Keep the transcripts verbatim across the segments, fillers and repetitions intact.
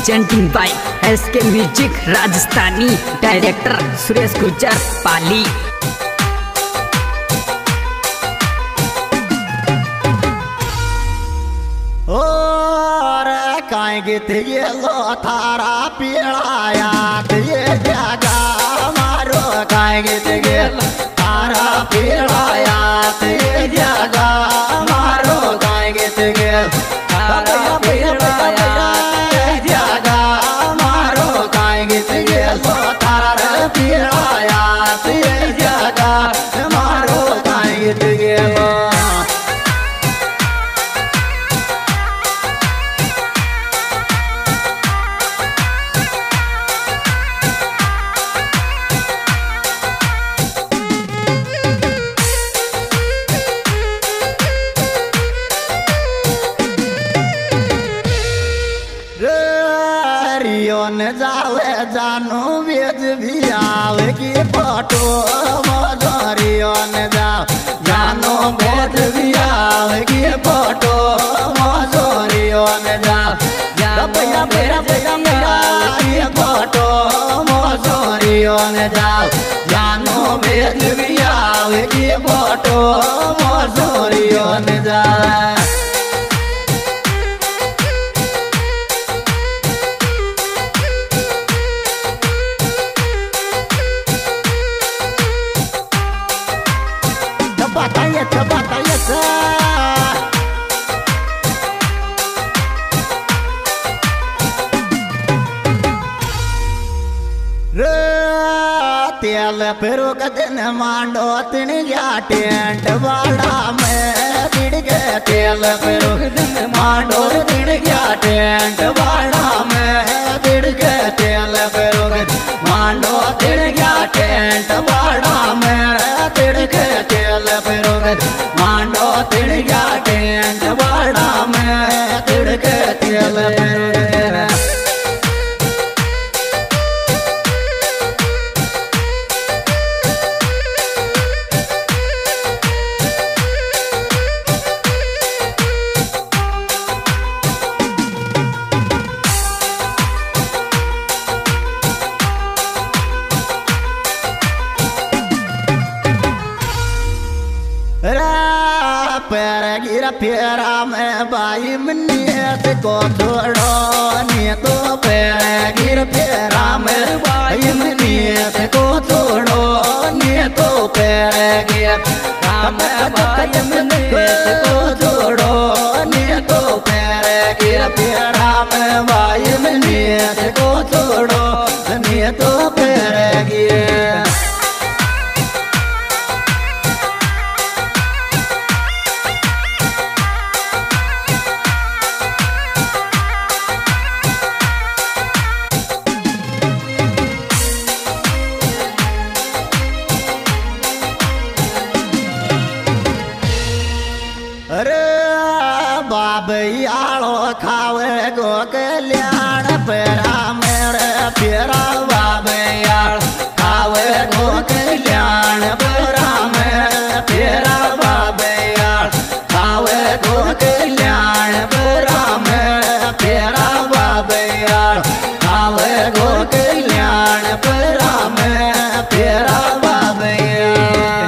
Presenting by S K music Rajasthani, director Suresh Gurjar Pali. काई गीत गेलो थारा पीड़ाया ये जागा मारो, काई गीत गेलो थारा पीड़ाया ये जागा मारो, काई गीत गेलो थारा पीड़ाया ये जागा मारो, काई गीत गेलो थारा पीड़ाया ये जागा मारो, काई गीत गेलो जावे जानो वेज भी आवे की फोटो मोजरियो ने जाओ जानो वेज भी आवे की फोटो मोजरियो ने जाओ भैया भैया भैया भैया की फोटो मोजरियो ने जाओ जानो वेज भी आवे की फोटो मोजरियो ने जाओ। Batayeta, batayeta. तेल पेरो कदन मांडो तिन गया टेंट वाड़ा में तिड़ गए तेल पेरो कदन मांडो तिड़ गया टेंट वाड़ा में तिड़ गए तेल पेरो मांडो तिड़ गया टेंट वाड़ा में तिड़ गए तेल पेरो मांडो तिड़ गया टेंट वाड़ा में तिड़ गए तेल पेरो। पैर गिरा फेरा में बाई मनियत को छोड़ो नहीं तो पैर गिर फेरा में बाई मनियत को छोड़ो नहीं तो पैर गिर बाई मनियत को छोड़ो नहीं तो पैर गिर फेरा में बाई मनियत को छोड़ो नहीं तो पैर गिर। अरे बाबैयालो खावे गो कल्याण पेरा मेरे पेरा बाबैयाल खावे गो कल्याण पेरा मेरे पेरा बाबैयाल खावे गो कल्याण पेरा मेरे पेरा बाबैयाल खावे गो कल्याण पेरा मेरे पेरा बाबैयाल।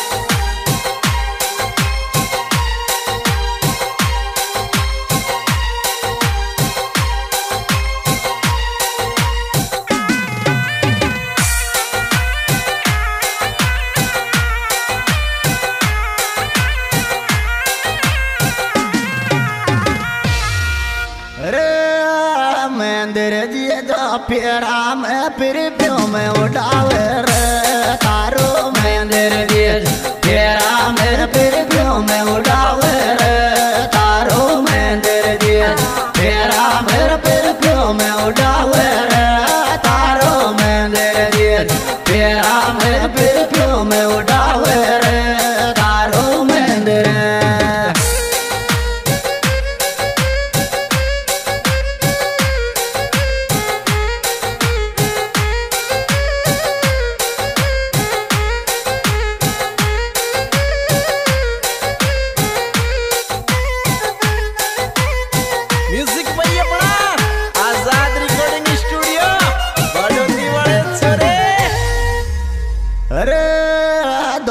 मंदिर जी जो पेरा में फिर प्यो में उड़ावे रे तारो मंदिर जी पेरा में फिर प्यो में उड़ावे रे तारो मंदिर जी पेरा में फिर प्यो में उड़ावे रे तारो मंदिर जी पेरा में फिर प्यो में उड़ावे रे तारो मंदिर। म्यूजिक भैया बड़ा आजाद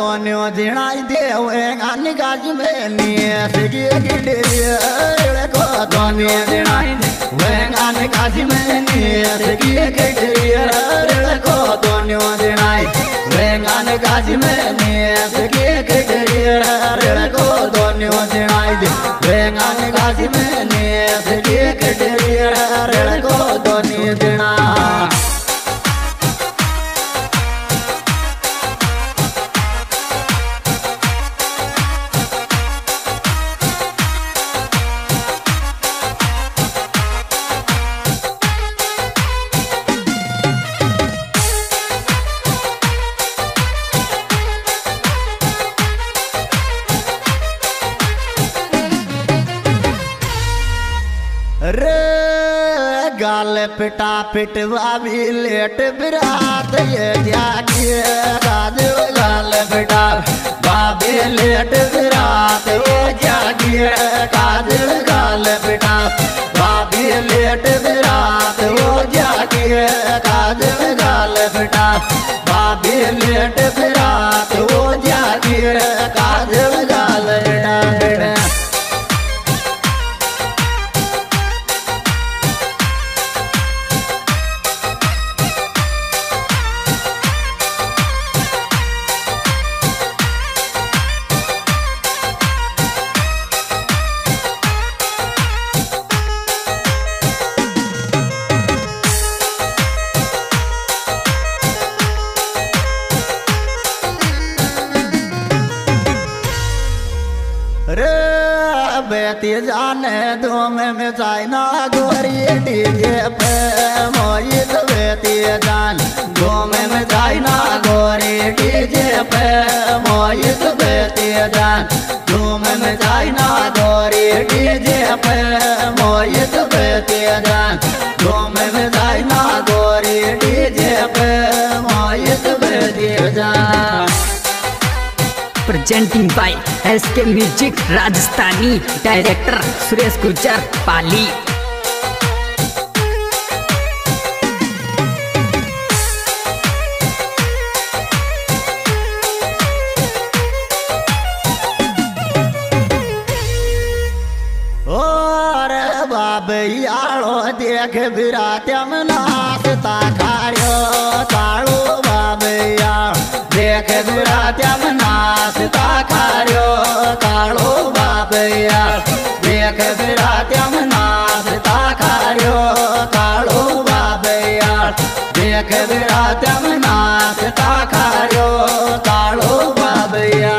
दोन्यो जिणाई देवे गान गाज में नियत की गिडरिया रे को दोन्यो जिणाई वे गान गाज में नियत की गिडरिया रे को दोन्यो जिणाई वे गान गाज में नियत की गिडरिया रे को दोन्यो जिणाई वे गान गाज में नियत की गिडरिया रे को दोन्यो जिणा रे गाल पिटा पिटवा भी लेट बिरात ये जागिए गाज गाल पिटा बाबे लेट बिरात ये जागिए गाज गाल पिटा बाबे लेट बिरात वो जागिए गाज गाल पिटा बाबे लेट बिरात वो जागिए गाज गाल पिटा रे बेटी जाने दो में में चाइना गोरी डीजे पे मोहित बेटी जान दो में में चाइना गोरी डीजे पे मोहित बेटी जान दो में में चाइना गोरी डीजे पे मोहित बेटी जान दो में में चाइना गोरी डीजे पे मोहित बेटी जान। Presenting by S K music Rajasthani director Suresh Gurjar Pali. और बाबैयालो देख बिरात्यम नाचता कार्यो ताड़ो बाबैया देख बिरात्यम नाचता कार्यो ताड़ो बाबैया देख बिरात्यम नाचता कार्यो ताड़ो बाबैया देख बिरात्यम नाचता कार्यो ताड़ो बाबैया।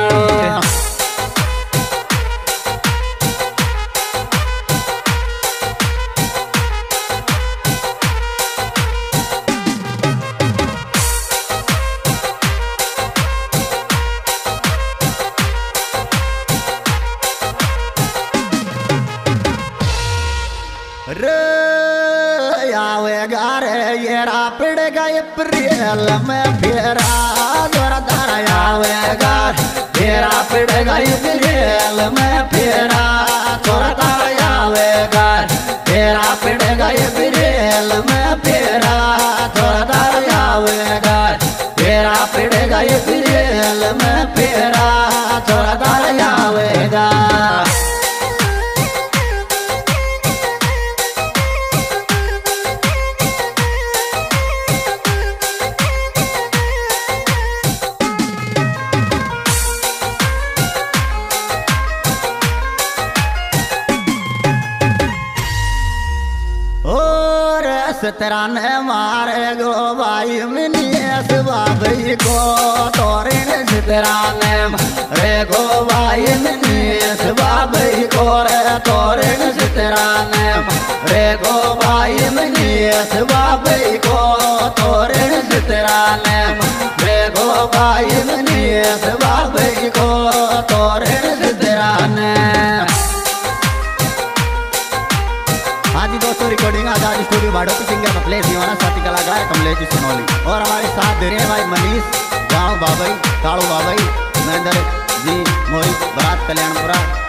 रे आवेगा रे ये रापड़ गए प्रियल में फेरा जोरा धारा आवेगा ये रापड़ गए प्रियल में फेरा जोरा धारा आवेगा ये रापड़ गए प्रियल में फेरा जोरा धारा आवेगा ये रापड़ गए प्रियल में फेरा जोरा धारा आवेगा। सतरा ने मारे गो भाई मिनियस बाबई को तोरे ने सतरा ने रे गो भाई मिनियस बाबई को रे तोरे ने सतरा ने रे गो भाई मिनियस बाबई को तोरे ने सतरा ने रे गो भाई मिनियस बाबई को तोरे ने सतरा ने। आज दोस्तों रिकॉर्डिंग आजाद स्टूडियो भाड़ो की सिंगर कमलेश दीवाना साथी कलाकार कमलेश सोनौली और हमारे साथ दे रहे हैं भाई मनीष गाँव बाबई काड़ू बाबई नरेंद्र जी मोहित बरात कल्याणपुरा।